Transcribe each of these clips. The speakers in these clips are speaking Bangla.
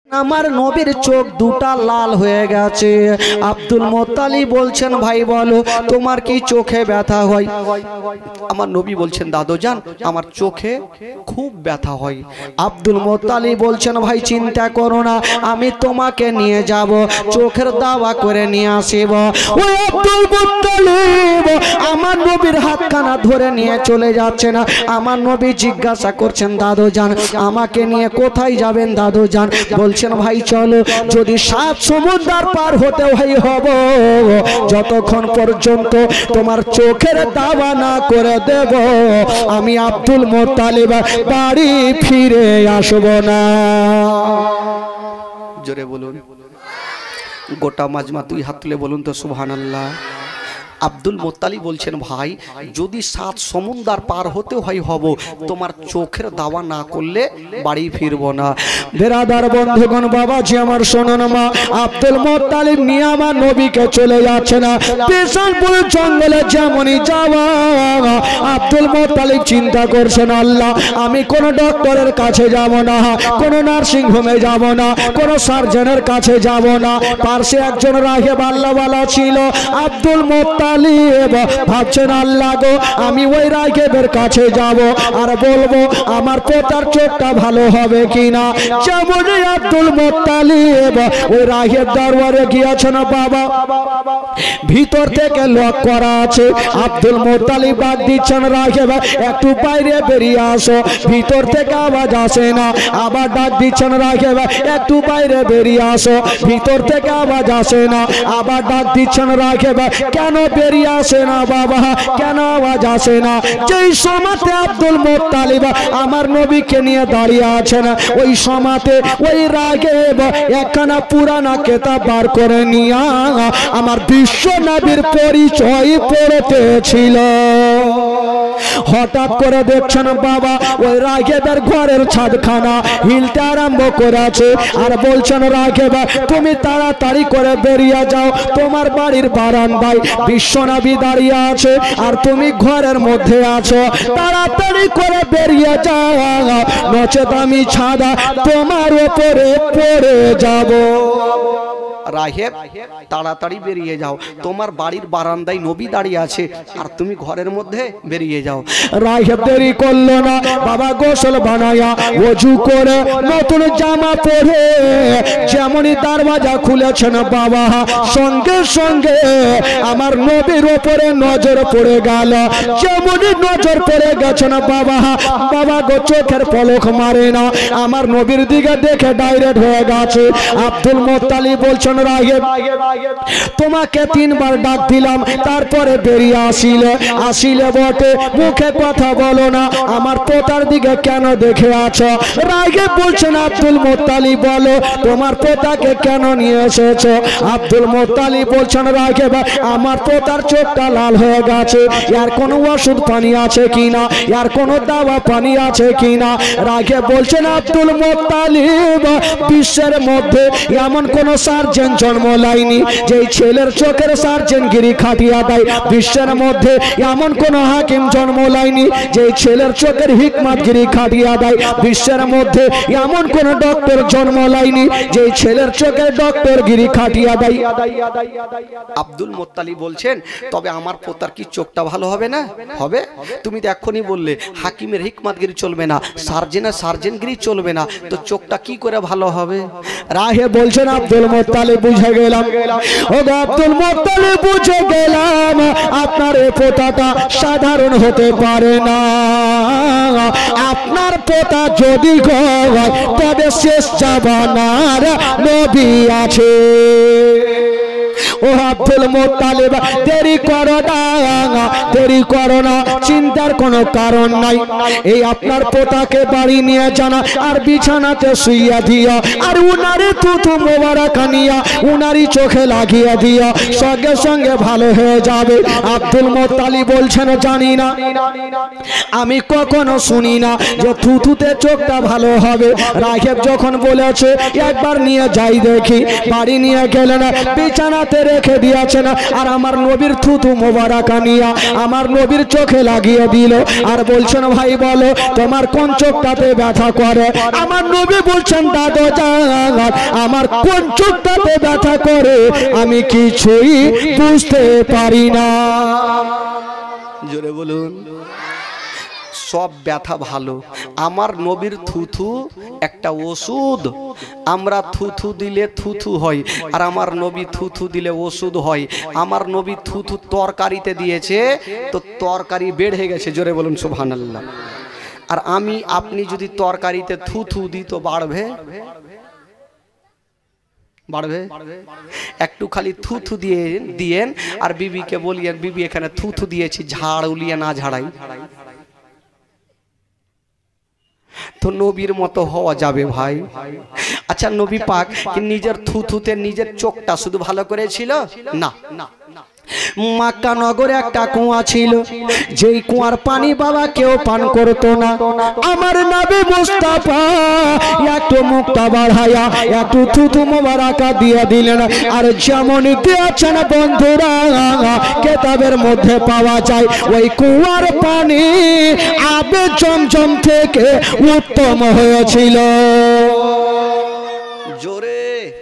আমার নবীর চোখ দুটা লাল হয়ে গেছে। আব্দুল মোত্তালিব বলছেন, ভাই বলো তোমার কি চোখে ব্যথা হয়? আমার নবী বলছেন, দাদুজান আমার চোখে খুব ব্যথা হয়। আব্দুল মোত্তালিব বলছেন, ভাই চিন্তা করো না, আমি তোমাকে নিয়ে যাব, চোখের দাওয়া করে নিয়ে আসব। ওই আব্দুল মোত্তালিব আমার নবীর হাতখানা ধরে নিয়ে চলে যাচ্ছে না। আমার নবী জিজ্ঞাসা করছেন, দাদুজান আমাকে নিয়ে কোথায় যাবেন দাদুজান? বলছেন, ভাই চলো, যদি 7 সমুদ্র পার হতে হয় হব, যতক্ষণ পর্যন্ত তোমার চোখের দাওয়া না করে দেব আমি আব্দুল মোত্তালিব বাড়ি ফিরে আসব না। জোরে বলুন, গোটা মাজমা 2 হাত তুলে বলুন তো সুবহানাল্লাহ। আব্দুল মোত্তালিব বলছেন, ভাই যদি 7 সমুদ্র পার হতে হয় হব, তোমার চোখের দাওয়া না করলে বাড়ি ফিরব না। বেরাদার বন্ধুগণ, বাবাজি আমার শোনেন, মা আব্দুল মোত্তালিব নিয়ে আমার নবীকে চলে যাচ্ছে না। পেশানপুর জঙ্গলে যেমনই যাওয়া, আব্দুল মোত্তালিব চিন্তা করছেন, আল্লাহ আমি কোন ডক্টরের কাছে যাব না, কোন নার্সিং হোমে যাব না, কোন সার্জনের কাছে যাব না। পাশে একজন রাহেব আল্লাহওয়ালা ছিল। আব্দুল মোত্তালিব ভাবছেন, আল্লাহ গো আমি ওই রাহেবের কাছে যাব আর বলবো আমার পোতার চোখটা ভালো হবে কিনা। যেমনই আব্দুল মোত্তালিব ওই রাহেব দরবারে গিয়েছেন, বাবা ভিতর থেকে লক করা আছে। আব্দুল মোত্তালিব ডাক দিচ্ছেন, রাহেব একটু বাইরে বেরিয়ে আসো। ভিতর থেকে আওয়াজ আসে না। আবার ডাক দিচ্ছেন, রাহেব একটু বাইরে বেরিয়ে আসো। ভিতর থেকে আওয়াজ আসে না। আবার ডাক দিচ্ছেন, রাহেব কেন বেরিয়ে আসে না বাবা, কেন আওয়াজ আসে না? যেই সময়তে আব্দুল মোত্তালিব আমার নবীকে নিয়ে দাঁড়িয়ে আছেন, ওই সময়তে ওই রাহেব একখানা পুরানা কিতাব বার করে নিয়ে আমার বিশ্ব নবীর পরিচয় পড়তেছিল। হঠাৎ করে দেখছেন বাবা ওই রাহেবের ঘরের ছাদখানা হিলতে আরম্ভ করেছে আর বলছেন, রাহেব তুমি তাড়াতাড়ি করে বেরিয়ে যাও, তোমার বাড়ির বারান্দায় বিশ্বনবী দাঁড়িয়ে আছে আর তুমি ঘরের মধ্যে আছো, তাড়াতাড়ি করে বেরিয়ে যাও, নচেত আমি ছাদা তোমার উপরে পড়ে যাব। রাহেব তাড়াতাড়ি বেরিয়ে যাও, তোমার বাড়ির বারান্দায় নবী দাঁড়িয়ে আছে আর তুমি ঘরের মধ্যে বেরিয়ে যাও। রাহেব দেরি করলো না, বাবা গোসল বানায়া ওযু করে নতুন জামা পরে যেমনই দরওয়াজা খুলেছেন বাবা, সঙ্গে সঙ্গে আমার নবীর উপরে নজর পড়ে গেল। যেমনই নজর পড়ে গেছেন বাবা, বাবা গো চোখের পলক মারে না, আমার নবীর দিকে দেখে ডাইরেক্ট হয়ে গেছে। আব্দুল মোত্তালিব বলছেন, রাহেব তোমাকে 3 বার ডাক দিলাম, তারপরে বেরিয়ে আসিলে বটে, মুখে কথা বলো না, আমার পোতার দিকে কেন দেখে আছো? রাহেব বলছেন, আব্দুল মোত্তালিব বলো তোমার পোতাকে কেন নিয়ে এসেছো? আব্দুল মোত্তালিব বলছেন, রাহেব আমার পোতার চোখটা লাল হয়ে গেছে, এর কোনো ওষুধ পানি আছে কিনা, এর কোনো দাওয়া পানি আছে কিনা? রাহেব বলছেন, আব্দুল মোত্তালিব বিশ্বের মধ্যে এমন কোন সার্জন জন্ম লাইনি যে ছেলের চোখের সার্জনগিরি খাটিয়া দেয়। বিশ্বের মধ্যে এমন কোন হাকিম জন্ম লাইনি যে ছেলের চোখের হিকমতগিরি খাটিয়া দেয়। বিশ্বের মধ্যে এমন কোন ডক্টর জন্ম লাইনি যে ছেলের চোখের ডক্টরগিরি খাটিয়া দেয়। আব্দুল মোত্তালিব বলছেন, তবে আমার পোতার কি চোখটা ভালো হবে না? হবে। তুমি তো এখনই বললে হাকিমের হিকমতগিরি চলবে না, সার্জনের সার্জনগিরি চলবে না, তো চোখটা কি করে ভালো হবে? রাহেব বলছেন, আব্দুল মোত্তালিব বুঝে গেলাম, ও আব্দুল মোত্তালিব বুঝে গেলাম আপনার এই পোতাটা সাধারণ হতে পারে না, আপনার পোতা যদি হয় তবে শেষ জামানার নবী আছে। ও আব্দুল মোত্তালিব দেরি করো না, দেরি করো না, চিন্তার কোনো কারণ নাই। এই আপনার পোতাকে বাড়ি নিয়ে জানা আর বিছানাতে শুইয়া দিও আর উনারে থুথু মোবারক নিয়া উনারই চোখে লাগিয়ে দিও, সঙ্গে সঙ্গে ভালো হয়ে যাবে। আব্দুল মোত্তালিব বলছেন, জানি না, আমি কখনো শুনি না যে থুথুতে চোখটা ভালো হবে। রাহেব যখন বলেছে একবার নিয়ে যাই দেখি, বাড়ি নিয়ে গেলেন, বিছানাতে রেখে দিয়েছেন আর আমার নবীর থুথু মোবারক নিয়া আমার নবীর চোখে লাগিয়ে দিল আর বলছেন ভাই বলো তোমার কোন চোখটাতে ব্যথা করে আমার নবী বলছেন দাদু জান আমার কোন চোখটাতে ব্যথা করে আমি কিছুই বুঝতে পারি না। জোরে বলুন। সব ব্যথা ভালো, আমার নবীর থুথু একটা ওষুধ। আমরা থুথু দিলে থুথু হয় আর আমার নবী থুথু দিলে ওষুধ হয়। আমার নবী থুথু তরকারিতে দিয়েছে তো তরকারি বেড়ে গেছে। জোরে বলুন সুবহানাল্লাহ। আর আমি আপনি যদি তরকারিতে থুথু দিই তো বাড়বে বাড়বে? একটু খালি থুথু দিয়ে দিয়েন আর বিবিকে বলিয়েন বিবি এখানে থুথু দিয়েছি ঝাড় উলিয়ে না ঝাড়াই, তো নবীর মতো হওয়া যাবে ভাই? আচ্ছা নবী পাক কি নিজের থুথুতে নিজের চোখটা শুধু ভালো করেছিল? না, মক্কা নগরে একটা কুয়া ছিল, যেই কুয়ার পানি বাবা কেউ পান করতো না। আমার নবী মুস্তাফা একটু মুখটা বাড়ায়া একটু থুথু মোবারক দিয়ে দিলেন আর যেমন দিয়েছেন বন্ধুরা কিতাবের মধ্যে পাওয়া যায় ওই কুয়ার পানি আবে জমজম থেকে উত্তম হয়েছিল। জোরে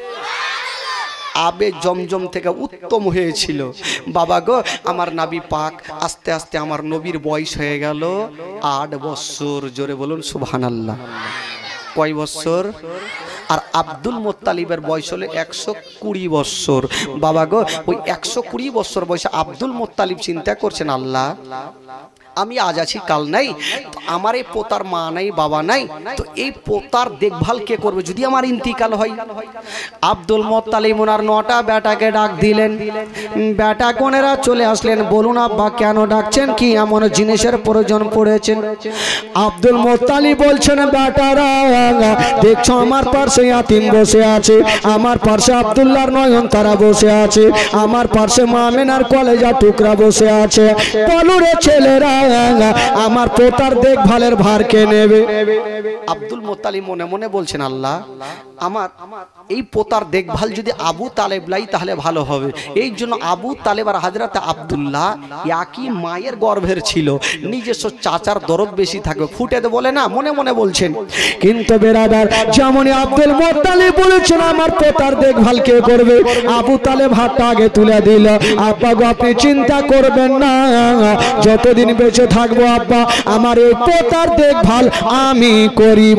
আবে জমজম থেকে উত্তম হয়েছিল। বাবা গো আমার নবী পাক আস্তে আস্তে আমার নবীর বয়স হয়ে গেল 8 বছর। জোরে বলুন সুবহানাল্লাহ। কয় বছর? আর আব্দুল মুত্তালিবের বয়স হলো 120 বছর। বাবা গো ওই 120 বছর বয়সে আব্দুল মুত্তালিব চিন্তা করছেন আল্লাহ আমি আজ আছি কাল নাই, তো আমার এই পোতার মা নাই বাবা নাই, তো এই পোতার দেখভাল কে করবে যদি আমার ইন্তিকাল হয়? আব্দুল মুত্তালিব ওনার 9টা বেটাকে ডাক দিলেন। বেটা কোনেরা চলে আসলেন। বলুন আব্বা কেন ডাকছেন, কি এমন জিনিসের প্রয়োজন পড়েছেন? আব্দুল মুত্তালিব বলছেন বেটারা দেখছো আমার পাশে ইয়াতিম বসে আছে, আমার পাশে আব্দুল্লাহর নয়নতারা বসে আছে, আমার পাশে মামেনার কলেজা টুকরা বসে আছে, বলো রে ছেলেরা আমার পোতার দেখভালের ভার কে নেবে? আব্দুল মুত্তালিব মনে মনে বলছেন আল্লাহ আমার এই পোতার দেখভাল যদি আবু তালেব লাই তাহলে ভালো হবে। এই জন্য আবু তালেব আর হযরত আব্দুল্লাহ একই মায়ের গর্ভের ছিল, নিজস্ব চাচার দরদ বেশি থাকবে, ফুটে তো বলে না, মনে মনে বলছেন। কিন্তু বেরাদার যেমন আব্দুল মুত্তালিব বলেছেন আমার পোতার দেখভাল কে করবে, আবু তালেব হাতটা আগে তুলে দিল। আব্বা গো আপনি চিন্তা করবেন না, যতদিন বেঁচে থাকবো আব্বা আমার এই পোতার দেখভাল আমি করিব।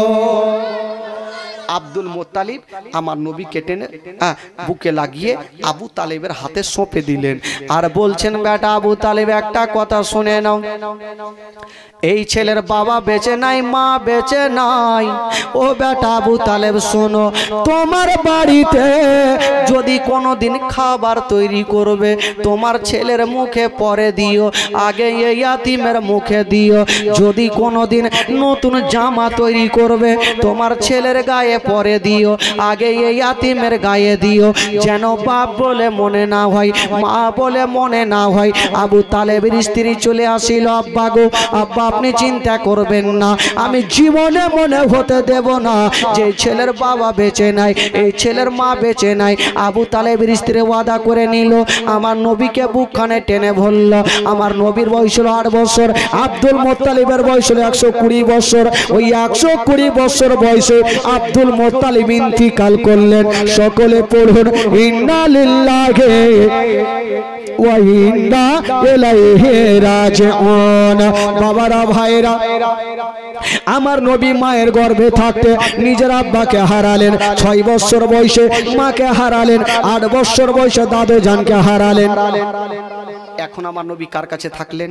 আব্দুল মুত্তালিব আমার নবীকে টেনে বুকে লাগিয়ে আবু তালেবের হাতে সঁপে দিলেন আর বলছেন বেটা আবু তালেব একটা কথা শুনে নাও, এই ছেলের বাবা বেঁচে নাই মা বেঁচে নাই। ও বেটা আবু তালেব শোনো, তোমার বাড়িতে যদি কোনোদিন খাবার তৈরি করবে তোমার ছেলের মুখে পরে দিও, আগে এই ইয়াতিমের মুখে দিও। যদি কোনোদিন নতুন জামা তৈরি করবে তোমার ছেলের গায়ে পরে দিও, আগে এই ইয়াতিমের গায়ে দিও, যেন বাপ বলে মনে না হয় মা বলে মনে না হয়। আবু তালেবের স্ত্রী চলে আসিল, আব্বা গো আব্বা আপনি চিন্তা করবেন না, আমি জীবনে মনে হতে দেব না যে ছেলের বাবা বেঁচে নাই এই ছেলের মা বেঁচে নাই। আবু তালেবের স্ত্রী ওয়াদা করে নিল, আমার নবীকে বুকখানে টেনে ধরল। আমার নবীর বয়স হলো 8 বছর, আব্দুল মুত্তালিবের বয়স হলো 120 বছর। ওই 120 বছর বয়সে আব্দুল মুত্তালিব ইন্তিকাল করলেন। সকলে পড়ুন ইন্না লিল্লাহি ওয়া ইন্না ইলাইহি রাজিউন। বাবারা ভাইরা আমার নবী মায়ের গর্ভে থাকতে নিজের আব্বাকে হারালেন, 6 বছর বয়সে মাকে হারালেন, 8 বছর বয়সে দাদু জানকে হারালেন। এখন আমার নবী কার কাছে থাকলেন?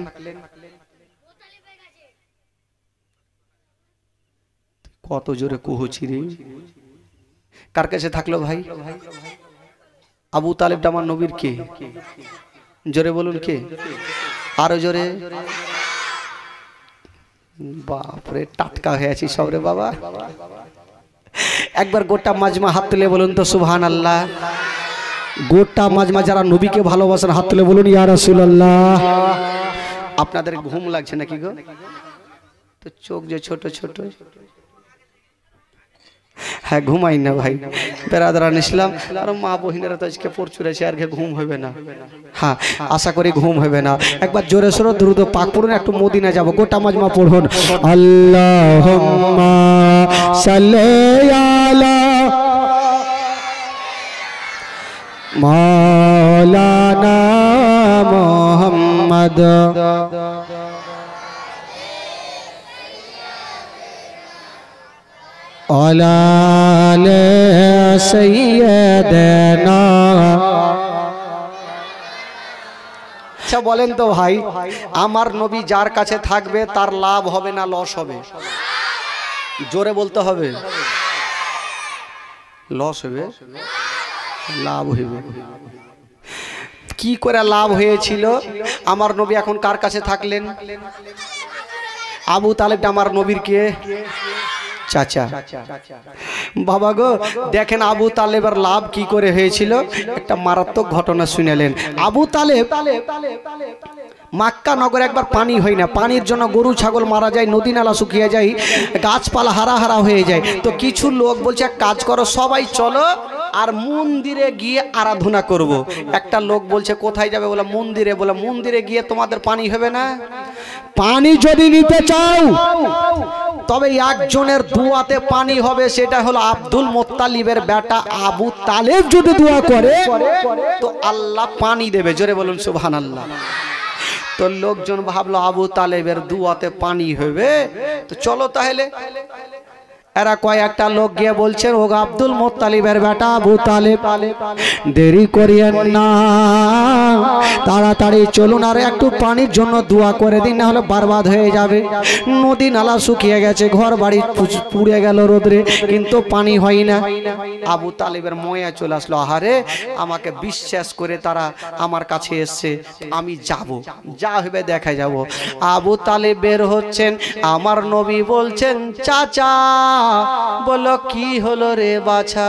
কত জোরে কুহুছি রে, কার কাছে থাকলো ভাই? আবু তালেবটা আমার নবীর কে? জোরে বলুন কে? আরো জোরে। বাপরে টাটকা হয়ে আছি সবরে বাবা। একবার গোটা মাজমা হাত তুলে বলুন তো সুবহানাল্লাহ। গোটা মাজমা যারা নবীকে ভালোবাসেন হাত তুলে বলুন ইয়া রাসূলুল্লাহ। আপনাদের ঘুম লাগছে নাকি গো? তো চোখ যে ছোট ছোট, হ্যাঁ ঘুমাই না ভাই বেরাদারান ইসলাম আর মা বহিনেরা তো আজকে প্রচুর আছে আর ঘুম হবে না। হ্যাঁ আশা করি ঘুম হবে না। একবার জোরে সোরে দ্রুত পাক পড়ুন, একটু মদিনা যাব, গোটা মাজমা পড়ুন। আল্লাহুম্মা সাল্লি আলা মাওলানা মুহাম্মদ আলা আলি সাইয়্যিদানা। আচ্ছা বলেন তো ভাই, আমার নবী যার কাছে থাকবে তার লাভ হবে না লস হবে? জোরে বলতে হবে। লস হবে, লাভ হইবে। কি করে লাভ হয়েছিল? আমার নবী এখন কার কাছে থাকলেন? আবু তালেবটা আমার নবীর কে? চাচা। বাবা গো দেখেন আবু তালেবের লাভ কি করে হয়েছিল, একটা মারাত্মক ঘটনা শুনেলেন। আবু তালেব মাক্কা নগরে একবার পানি হয় না, পানির জন্য গরু ছাগল মারা যায়, নদী নালা শুকিয়ে যায়, গাছপালা হারা হারা হয়ে যায়। তো কিছু লোক বলছে এক কাজ করো, সবাই চলো আর মন্দিরে গিয়ে আরাধনা করব। একটা লোক বলছে কোথায় যাবে? বলে মন্দিরে। বলে মন্দিরে গিয়ে তোমাদের পানি হবে না? পানি যদি নিতে চাও তবে একজনের দুয়াতে পানি হবে, সেটা হলো আব্দুল মোত্তালিবের বেটা আবু তালেব যদি দোয়া করে তো আল্লাহ পানি দেবে। জোরে বলুন সুবহানাল্লাহ। তো লোকজন ভাবলো আবু তালেবের দুয়াতে পানি হবে, তো চলো তাহলে। এরা কয়েকটা লোক গিয়ে বলছেন ও আব্দুল মোত্তালিবের বেটা আবু তালেব, দেরি করিয়েন না, তাড়াতাড়ি চলুন আর একটু পানির জন্য দোয়া করে দিন, না হলে বরবাদ হয়ে যাবে। নদী নালা শুকিয়ে গেছে, ঘর বাড়ি পুড়ে গেল রোদরে, কিন্তু পানি হয় না। আবু তালেবের ময়া চলে আসলো, আহারে আমাকে বিশ্বাস করে তারা আমার কাছে এসছে, আমি যাব, যা হবে দেখা যাব। আবু তালেব বের হচ্ছেন, আমার নবী বলছেন চাচা। বলো কি হলো রে বাছা?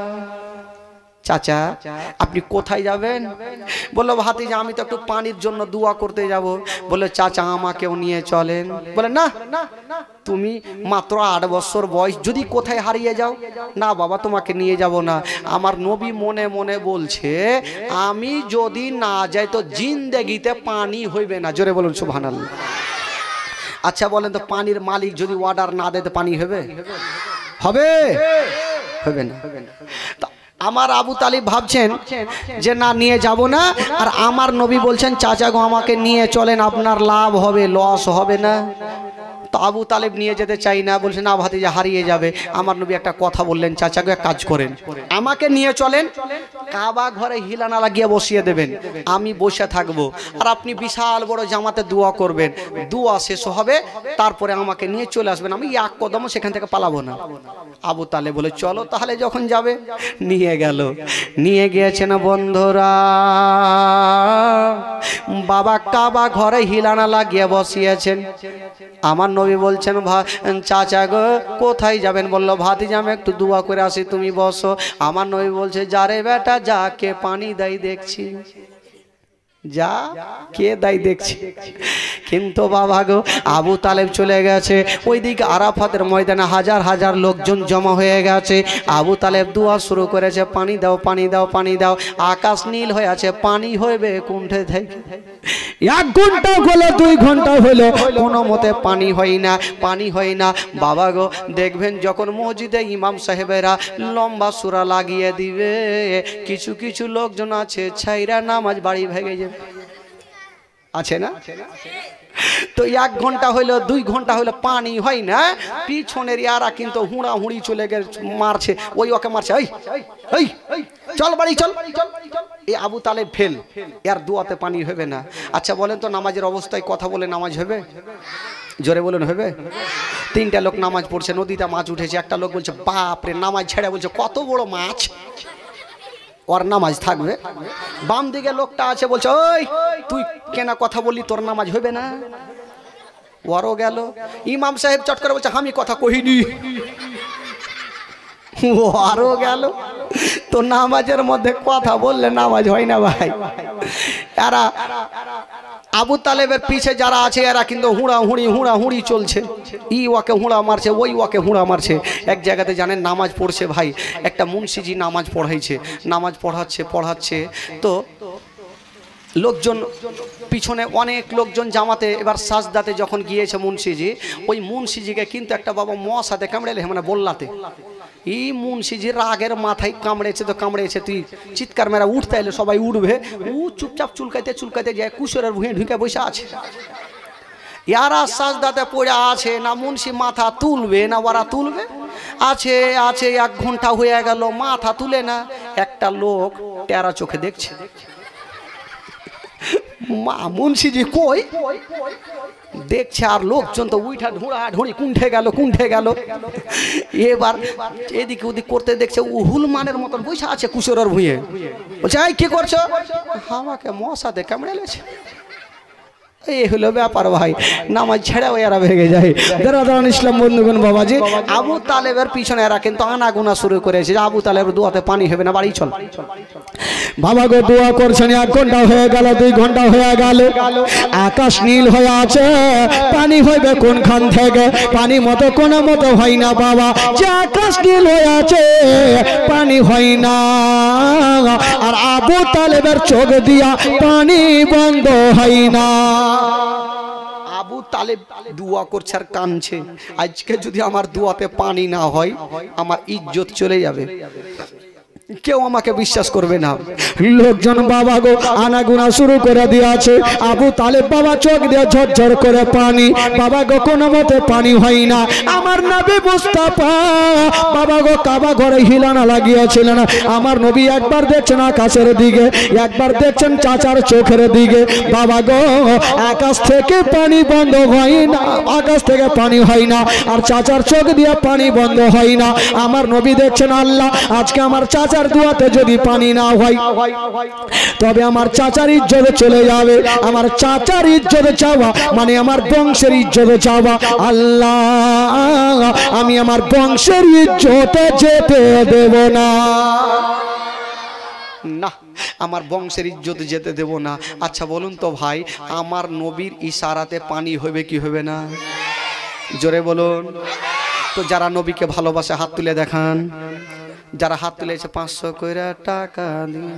চাচা আপনি কোথায় যাবেন? বললো ভাতিজা আমি তো একটু পানির জন্য দোয়া করতে যাব। বলে চাচা আমাকেও নিয়ে চলেন। বলে না, তুমি মাত্র 8 বছর বয়স, যদি কোথায় হারিয়ে যাও। না বাবা তোমাকে নিয়ে যাব না। আমার নবী মনে মনে বলছে আমি যদি না যাই তো জিন্দেগিতে পানি হইবে না। জোরে বলুন সুবহানাল্লাহ। আচ্ছা বলেন তো পানির মালিক যদি অর্ডার না দেয় তো পানি হবে? হবে? হবে না। আমার আবু তালিব ভাবছেন যে না নিয়ে যাব না, আর আমার নবী বলছেন চাচা গো আমাকে নিয়ে চলেন, আপনার লাভ হবে, লস হবে না। তো আবু তালেব নিয়ে যেতে চাই না, বলছে না ভাতিজা হারিয়ে যাবে। আমার নবী একটা কথা বললেন, চাচা গো এক কাজ করেন, আমাকে নিয়ে চলেন, কাবা ঘরে হিলানা লাগিয়ে বসিয়ে দেবেন, আমি বসে থাকবো, আর আপনি বিশাল বড় জামাতে দোয়া করবেন, দোয়া শেষ হবে তারপরে আমাকে নিয়ে চলে আসবেন, আমি এক কদমও সেখান থেকে পালাবো না। আবু তালেব বলে চলো তাহলে, যখন যাবে নিয়ে গেল। নিয়ে গিয়েছে না বন্ধুরা, বাবা কাবা ঘরে হিলানা লাগিয়ে বসিয়েছেন। আমার নবী বলছেন চাচা গো কোথায় যাবেন? বললো ভাতিজা আমি একটু দোয়া করে আসি, তুমি বসো। আমার নবী বলছে যারে বেটা যা, কে পানি দেয় দেখছি, যা কে দেয় দেখছি। কিন্তু বাবা গো আবু তালেব চলে গেছে, ওইদিকে আরাফাতের ময়দানে হাজার হাজার লোকজন জমা হয়ে গেছে। আবু তালেব দোয়া শুরু করেছে, পানি দাও পানি দাও পানি দাও। আকাশ নীল হয়ে আছে, পানি হইবে কুণ্ঠে থেকে। 1 ঘন্টা হলো 2 ঘন্টা হলো, কোনো মতে পানি হয় না, পানি হয় না। বাবা গো দেখবেন যখন মসজিদে ইমাম সাহেবেরা লম্বা সূরা লাগিয়ে দিবে, কিছু কিছু লোকজন আছে ছাইরা নামাজ বাড়ি ভেঙে যাবে, আছে না? তো 1 ঘন্টা হইলো 2 ঘন্টা হইলো পানি হয় না, পিছনের ইয়ারা কিন্তু হুড়া হুড়ি চলে গেছে, মারছে, ওই ওকে মারছে, এই চল বাড়ি চল। এই আবু তালেব ফেল, এর দোয়াতে পানি হবে না। আচ্ছা বলেন তো নামাজের অবস্থায় কথা বলে নামাজ হবে? জোরে বলুন হবে? 3টা লোক নামাজ পড়ছে, নদীতে মাছ উঠেছে। একটা লোক বলছে বাপরে, নামাজ ছেড়ে বলছে কত বড় মাছ, ওর নামাজ থাকবে? বাম দিকে লোকটা আছে, বলছে ওই তুই কেন কথা বললি, তোর নামাজ হবে না। ওরও গেল। ইমাম সাহেব চট করে বলছে আমি কথা কহিনি, ও আরো গেল। তো নামাজের মধ্যে কথা বললে নামাজ হয় না ভাই। আবু তালেবের পিছে যারা আছে এরা কিন্তু হুড়াহুড়ি চলছে। ই ওয়াকে হুড়া মারছে, ওই ওয়াকে হুড়া মারছে। এক জায়গাতে জানেন নামাজ পড়ছে ভাই, একটা মুন্সিজি নামাজ পড়াইছে, নামাজ পড়াচ্ছে তো লোকজন পিছনে অনেক লোকজন জামাতে এবার সাজদাতে যখন গিয়েছে মুন্সিজি, ওই মুন্সিজিকে কিন্তু একটা বাবা মশাতে কামড়েলে মানে বললাতে, এই মুন্সিজি রাগের মাথায় কামড়েছে তো কামড়েছে, তুই চিৎকার মেরা উঠতে এলে সবাই উঠবে, ও চুপচাপ চুলকাইতে যায় কুশরের ভুঁয়ে ঢুকে বসে আছে। ইয়ারা সাজদাতে পড়ে আছে, না মুন্সি মাথা তুলবে না ওরা তুলবে, আছে 1 ঘন্টা হয়ে গেল মাথা তুলে না। একটা লোক টেরা চোখে দেখছে, মুন্সিজি কই দেখছে, আর লোকজন তো উঠা ঢুড়ি কুণ্ঠে গেল। এবার এদিকে ওদিক করতে দেখছে ও হুলমানের মতন বসে আছে কুশোরের ভুঁয়ে। বলছে এই কি করছো? আমাকে মশাতে কামড়ে লেছে। এই হলো ব্যাপার ভাই, নামাজ ছেড়েও এরা ভেঙে যায়। দাঁড়ান ইসলাম বন্ধুগণ বাবাজি, আবু তালেবের পিছনে এরা কিন্তু আনাগোনা শুরু করেছে, আবু তালেবের দোয়াতে পানি হবে না, বাড়ি চল। বাবা গো দোয়া করছেন, 1 ঘন্টা হয়ে গেল, 2 ঘন্টা হয়ে গেল, আকাশ নীল হয়ে আছে, পানি হইবে কোনখান থেকে? পানি মতো কোনো মতো হয় না বাবা, যে আকাশ নীল হয়ে আছে পানি হয় না। আর আবু তালেবের চোখ দিয়া পানি বন্ধ হয় না। আবু তালেব দোয়া করছে আর কাঁদছে, আজকে যদি আমার দোয়াতে পানি না হয় আমার ইজ্জত চলে যাবে, কেউ আমাকে বিশ্বাস করবে না। লোকজন বাবা গো আনাগুনা শুরু করে দিয়েছে, আবু তালেব বাবা চোখ দিয়ে ঝরঝর করে পানি, বাবা গো কোনো মতে পানি হয় না। আমার নবী মুস্তাফা বাবা গো কাবা ঘরে হিলানা লাগিয়েছিলেন, আমার নবী একবার দেখছেন আকাশের দিকে, একবার দেখছেন চাচার চোখের দিকে। বাবা গো আকাশ থেকে পানি বন্ধ হয় না, আকাশ থেকে পানি হয় না, আর চাচার চোখ দিয়ে পানি বন্ধ হয় না। আমার নবী দেখছেন আল্লাহ আজকে আমার চাচার দোয়াতে যদি পানি না হয় তবে আমার চাচার ইজ্জত চলে যাবে, আমার চাচার ইজ্জত চাওয়া মানে আমার বংশের ইজ্জত চাওয়া। আল্লাহ আমি আমার বংশের ইজ্জতে যেতে দেব না, না আমার বংশের ইজ্জত যেতে দেব না। আচ্ছা বলুন তো ভাই, আমার নবীর ইশারাতে পানি হবে কি হবে না? জোরে বলুন তো। যারা নবীকে ভালোবাসে হাত তুলে দেখান, যারা হাত তুলেছে 500 কইরা টাকা দিন,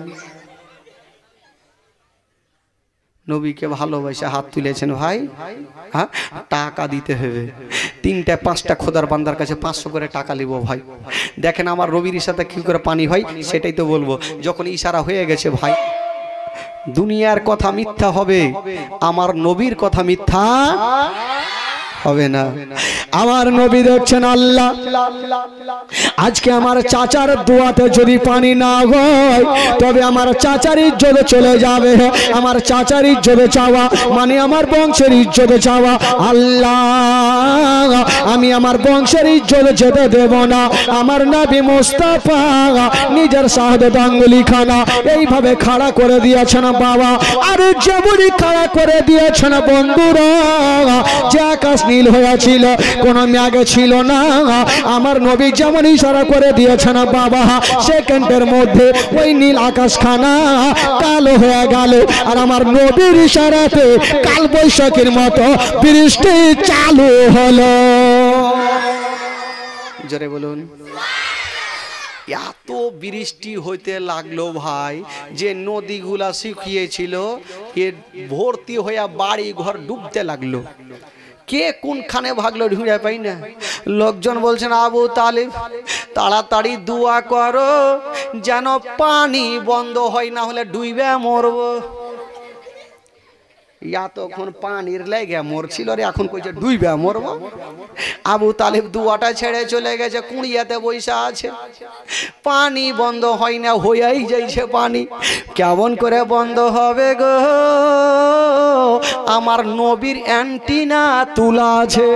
নবীকে ভালোবাসে হাত তুলেছেন ভাই, হ্যাঁ টাকা দিতে হবে। 3টা 5টা খোদার বান্দার কাছে 500 করে টাকা নিব ভাই। দেখেন আমার নবীর সাথে কি করে পানি হয় সেটাই তো বলবো। যখন ইশারা হয়ে গেছে ভাই, দুনিয়ার কথা মিথ্যা হবে, আমার নবীর কথা মিথ্যা হবে না। আমার নবী দেখছেন আল্লাহ আজকে আমার চাচার দোয়াতে যদি পানি না হয় তবে আমার চাচার ইজ্জত চলে যাবে। আমার চাচার ইজ্জত চাওয়া মানে আমার বংশের ইজ্জত চাওয়া। আল্লাহ আমি আমার বংশের ইজ্জত যেতে দেব না। আমার নবী মুস্তাফা নিজের শাহাদাত আঙ্গুলি খানা এইভাবে খাড়া করে দিয়েছেন বাবা। আর যেমনই খাড়া করে দিয়েছেন বন্ধুরা, যে আকাশ নীল হয়েছিল কোন ম্যাগে ছিল না, আমার নবী যেমন ইশারা করে দিয়েছেন বাবা, সেকেন্ডের মধ্যে ওই নীল আকাশ খানা কালো হয়ে গেল। আর আমার নবীর ইশারাতে কাল বৈশাখীর মতো বৃষ্টি চালু হলো। জোরে বলুন। এত বৃষ্টি হইতে লাগলো ভাই যে নদীগুলা শুকিয়েছিল এ ভর্তি হইয়া বাড়ি ঘর ডুবতে লাগলো। কে কোনখানে ভাগলো ঢুঁড়ে পাই না। লোকজন বলছেন আবু তালেব তাড়াতাড়ি দোয়া করো যেন পানি বন্ধ হয়, না হলে ডুবে মরবো। তখন পানির লেগে মরছিল রে, এখন কইছে ডুইবে মরবো। আবু তালেব দুয়াটা ছেড়ে চলে গেছে, কুড়িয়াতে বৈশা আছে। পানি বন্ধ হয় না, হইয়াই যাইছে পানি। কেমন করে বন্ধ হবে গো? আমার নবীর অ্যান্টিনা তুলা আছে,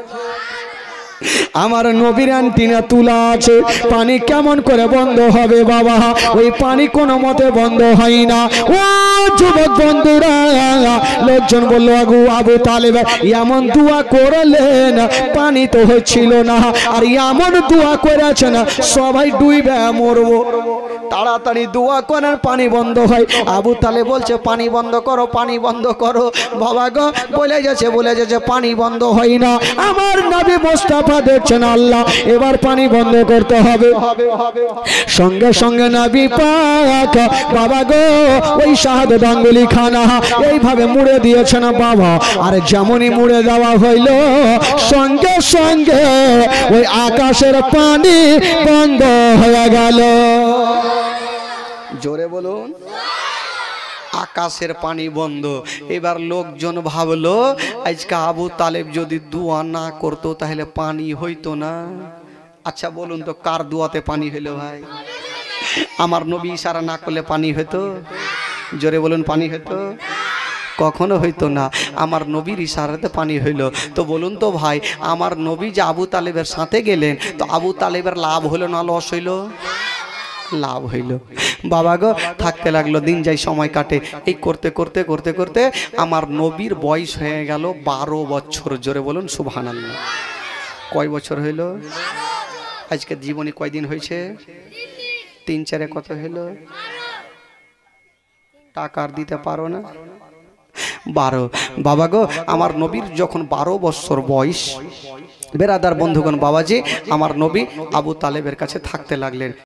আমার নবীর অ্যান্টিনা তুলা আছে। পানি কেমন করে বন্ধ হবে বাবা? ওই পানি কোনো মতে বন্ধ হয় না। ও যুবক বন্ধুরা, লোকজন বললো আবু তালেব এমন দোয়া করলেন পানি তো হচ্ছিল না, আর এমন দোয়া করেছেন সবাই ডুইবে মরবো। তাড়াতাড়ি দোয়া করেন পানি বন্ধ হয়। আবু তালেব বলছে পানি বন্ধ করো, পানি বন্ধ করো। বাবা গো বলে যাচ্ছে পানি বন্ধ হয় না। আমার নবী মুস্তাফা দেখছেন আল্লাহ এবার পানি বন্ধ করতে হবে। সঙ্গে সঙ্গে নবী পাক বাবা গো ওই শাহাদাত আঙ্গুলি খানা এইভাবে মুড়ে দিয়েছেন বাবা। আর যেমনই মুড়ে দেওয়া হইল সঙ্গে সঙ্গে ওই আকাশের পানি বন্ধ হয়ে গেল। জোরে বলুন, আকাশের পানি বন্ধ। এবার লোকজন ভাবলো আজকে আবু তালেব যদি দোয়া না করতো তাহলে পানি হইতো না। আচ্ছা বলুন তো কার দোয়াতে পানি হইলো ভাই? আমার নবী ইশারা না করলে পানি হইতো? জোরে বলুন, পানি হইতো? কখনো হইতো না। আমার নবীর ইশারাতে পানি হইল। তো বলুন তো ভাই, আমার নবী যে আবু তালেবের সাথে গেলেন, তো আবু তালেবের লাভ হইল না লস হইল? লাভ হইল। বাবা গো থাকতে লাগলো, দিন যাই সময় কাটে। এই করতে করতে করতে করতে আমার নবীর বয়স হয়ে গেল 12 বছর। জোরে বলুন সুবহানাল্লাহ। কয় বছর হইল? আজকে জীবনে কয়দিন হয়েছে? 3 4 কত হইল? টাকার দিতে পারো না? 12। বাবা গো আমার নবীর যখন 12 বছর বয়স, বেরাদার বন্ধুগণ বাবাজি, আমার নবী আবু তালেবের কাছে থাকতে লাগলেন।